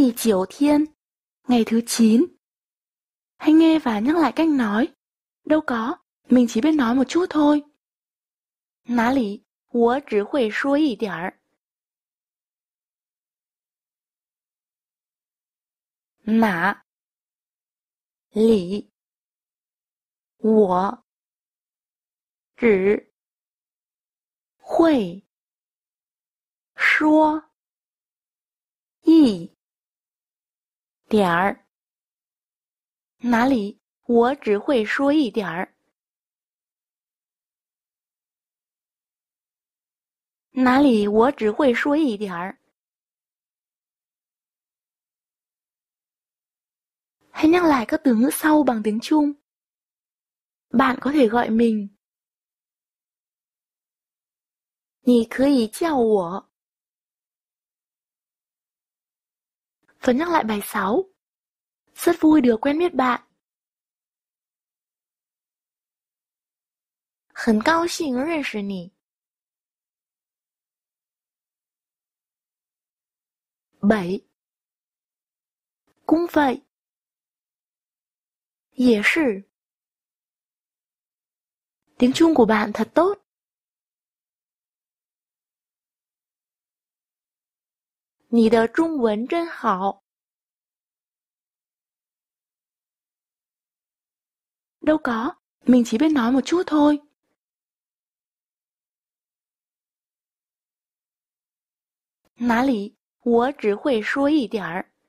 Thì 9 thiên, ngày thứ 9. Hãy nghe và nhắc lại cách nói. Đâu có, mình chỉ biết nói một chút thôi. 哪里，我只会说一点儿。哪里，我只会说一点儿。哪里，我只会说一点儿。哪里，我只会说一点儿。Hãy nhắc lại các từ ngữ sau bằng tiếng Trung. Bạn có thể gọi mình. 你可以叫我. Phần nhắc lại bài 6. Rất vui được quen biết bạn. 很高兴认识你. 7. Cũng vậy. 也是. Tiếng Trung của bạn thật tốt. 你的中文真好. Đâu có, mình chỉ biết nói một chút thôi. 哪里，我只会说一点儿。